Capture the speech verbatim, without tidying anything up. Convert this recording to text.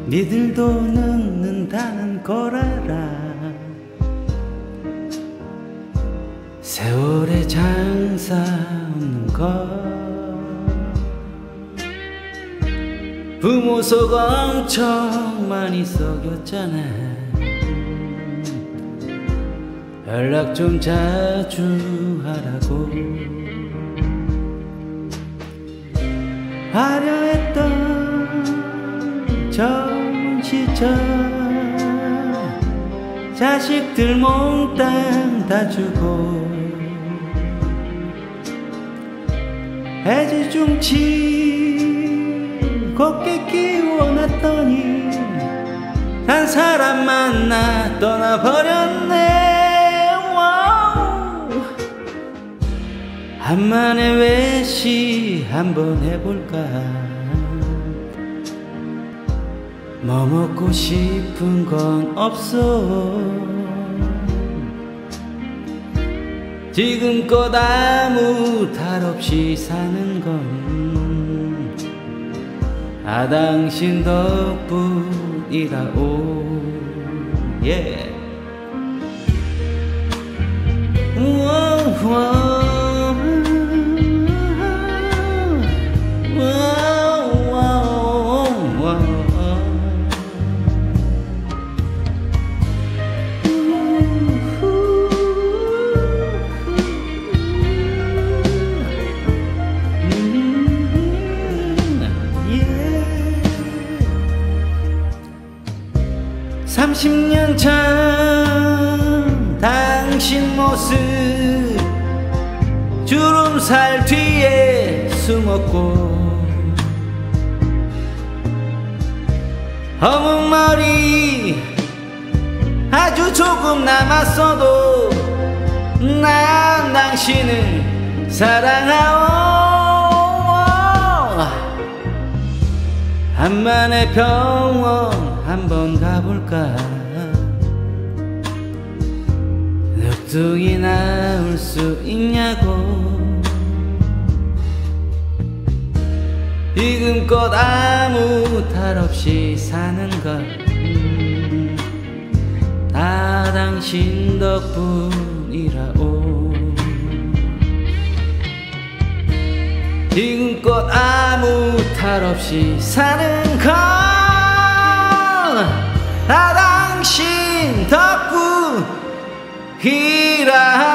니들도 늙는다는 걸 알아. 세월의 장사 없는 것. 부모 속 엄청 많이 썩였잖아. 연락 좀 자주 하라고. 화려했던 젊은 시절 자식들 몽땅 다 주고 애지중지 곱게 키워놨더니 한 사람 만나 떠나버렸네. 와우. 한만에 외시 한번 해볼까. 뭐 먹고 싶은 건 없어. 지금껏 아무 탈 없이 사는 건 아 당신 덕분이라오. 예. 삼십 년 전 당신 모습 주름살 뒤에 숨었고 검은 머리 아주 조금 남았어도 난 당신을 사랑하오. 한만에 병원 한번 가볼까. 늑둥이 나올 수 있냐고. 지금껏 아무 탈 없이 사는 걸 다 당신 덕분이라오. 지금껏 아무 탈 없이 사는 걸 다 당신 덕분이라.